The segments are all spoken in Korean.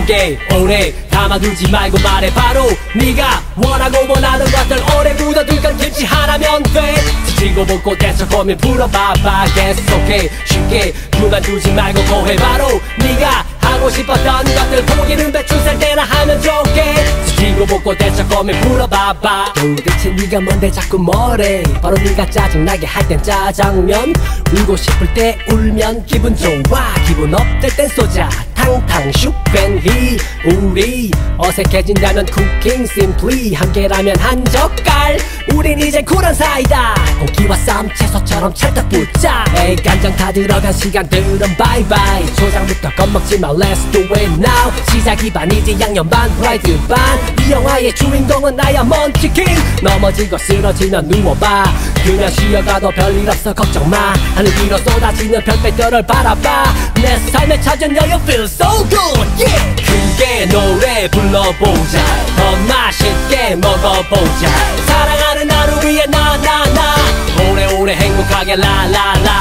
속에 오래 담아두지 말고 말해 바로 네가 원하고 원하는 것들 오래 묻어둘 건 김치 하나면 돼. 지고 볶고 대처 고민 풀어봐봐. 계속해 쉽게 그만두지 말고 고해 바로 네가 하고 싶었던 것들 고기는 배추 살 때나 하면 좋게. 지고 볶고 대처 고민 풀어봐봐. 도대체 네가 뭔데 자꾸 뭐래. 바로 네가 짜증나게 할 땐 짜장면, 울고 싶을 때 울면 기분 좋아, 기분 없을 땐 쏘자 탕탕 슈펜히. 우리 어색해진다면 쿠킹 심플리, 함께라면 한 젓갈. 우린 이제 쿨한 사이다. 고기와 쌈 채소처럼 찰떡 붙자. 에이 간장 다 들어간 시간들은 바이바이. 초장부터 겁먹지마 let's do it now. 시작이 반이지 양념 반 프라이드 반. 이 영화의 주인공은 나야 먼치킨. 넘어지고 쓰러지면 누워봐. 그냥 쉬어가도 별일 없어 걱정마. 하늘 위로 쏟아지는 별빛들을 바라봐. 내 삶에 찾은 여유 feel so good yeah. 크게 노래 불러보자. 더 맛있게 먹어보자. 사랑하는 나를 위해 나나나. 오래오래 행복하게 라라라.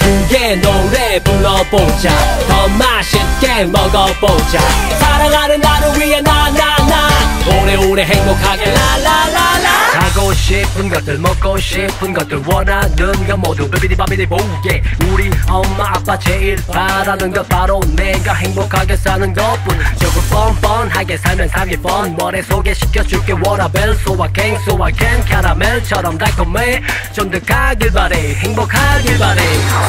크게 노래 불러보자. 더 맛있게 먹어보자. 사랑하는 나를 위해 나나나. 오래오래 행복하게 라라라라. 하고 싶은 것들 먹고 싶은 것들 원하는 것 모두 비비디바비디 보게. 우리 엄마 아빠 제일 바라는 것 바로 내가 행복하게 사는 것뿐. 조금 뻔뻔하게 살면 삶이 뻔. 머릿속에 시켜줄게 워라벨 소화갱 소화갱 캐러멜처럼 달콤해. 쫀득하길 바래 행복하길 바래.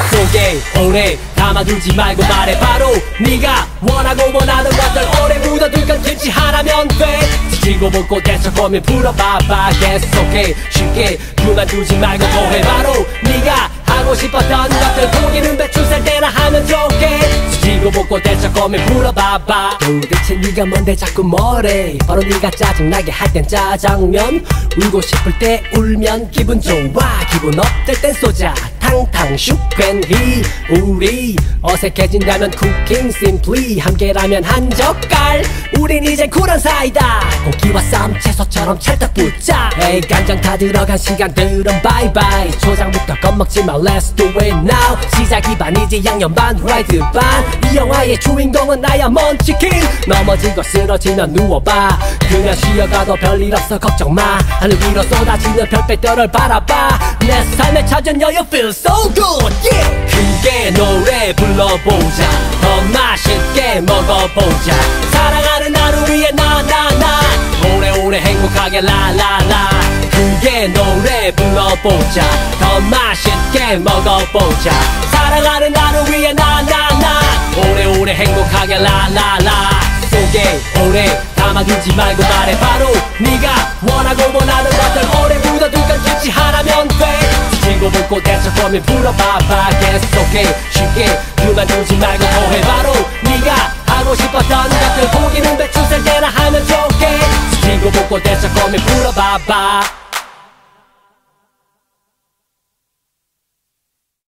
속에 오래 담아두지 말고 말해 바로 네가 원하고 원하는 것들 오래 묻어둘 건 김치 하나면 돼. 지고 볶고 대처 고민 풀어봐봐. 계속해 쉽게 그만두지 말고 고해 바로 네가 하고 싶었던 것들 고기는 배추 살 때나 하면 좋게. 지고 볶고 대처 고민 풀어봐봐. 도대체 네가 뭔데 자꾸 뭐래. 바로 네가 짜증나게 할 땐 짜장면, 울고 싶을 때 울면 기분 좋아, 기분 없을 땐 쏘자 탕탕 슈펜히. 우리 어색해진다면 쿠킹 심플리, 함께라면 한 젓갈. 우린 이제 쿨한 사이다. 고기와 쌈 채소처럼 찰떡 붙자. 에이 간장 다 들어간 시간들은 바이바이. 초장부터 겁먹지마 let's do it now. 시작이 반이지 양념 반 프라이드 반. 이 영화의 주인공은 나야 먼치킨. 넘어지고 쓰러지면 누워봐. 그냥 쉬어가도 별일 없어 걱정마. 하늘 위로 쏟아지는 별빛들을 바라봐. 내 삶에 찾은 여유 feel so good yeah. 크게 노래 불러보자. 더 맛있게 먹어보자. 사랑하는 나를 위해 나나나. 오래오래 행복하게 라라라. 크게 노래 불러보자. 더 맛있게 먹어보자. 사랑하는 나를 위해 나나나. 오래오래 행복하게 라라라. 속에 오래 담아두지 말고 말해 바로 네가 원하고 원하는 것들 오래 묻어둘 건 김치 하나면 돼. 지고 볶고 대처 고민 풀어봐봐. 계속해 쉽게 그만두지 말고 고해 바로 네가 하고 싶었던 것들 고기는 배추 살 때나 하면 좋게. 지고 볶고 대처 고민 풀어봐봐.